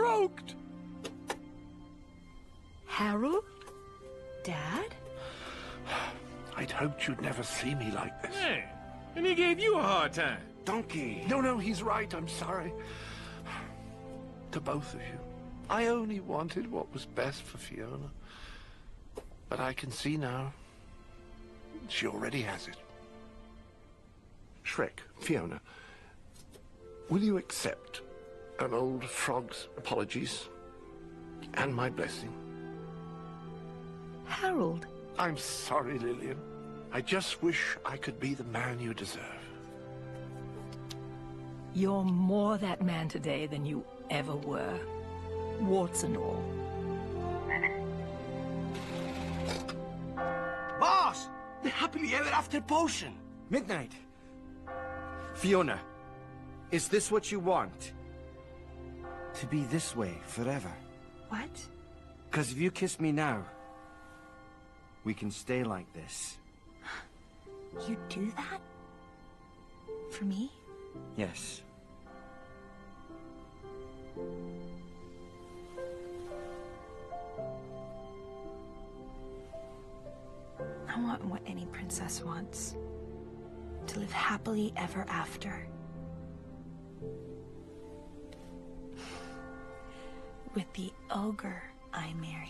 croaked. Harold? Dad? I'd hoped you'd never see me like this. Hey, and he gave you a hard time. Donkey. No, he's right. I'm sorry. To both of you. I only wanted what was best for Fiona. But I can see now. She already has it. Shrek, Fiona, will you accept an old frog's apologies and my blessing? Harold. I'm sorry, Lillian. I just wish I could be the man you deserve. You're more that man today than you ever were. Warts and all. Boss! The happily ever after potion! Midnight. Fiona, is this what you want? To be this way forever? What? Because if you kiss me now, we can stay like this. You'd do that? For me? Yes. I want what any princess wants. To live happily ever after. With the ogre I married.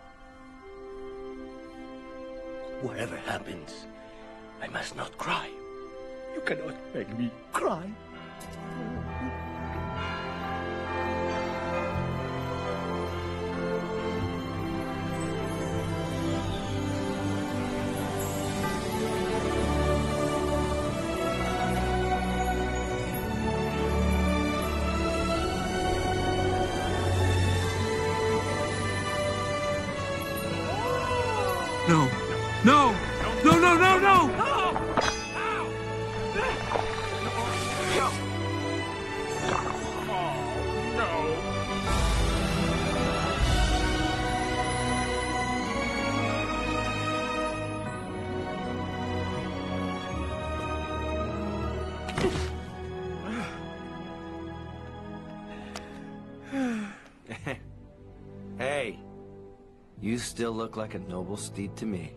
Whatever happens, I must not cry. You cannot make me cry. No. No! No, no, no, no! Hey, you still look like a noble steed to me.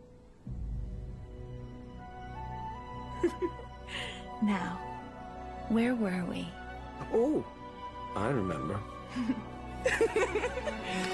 Now, where were we? Oh, I remember.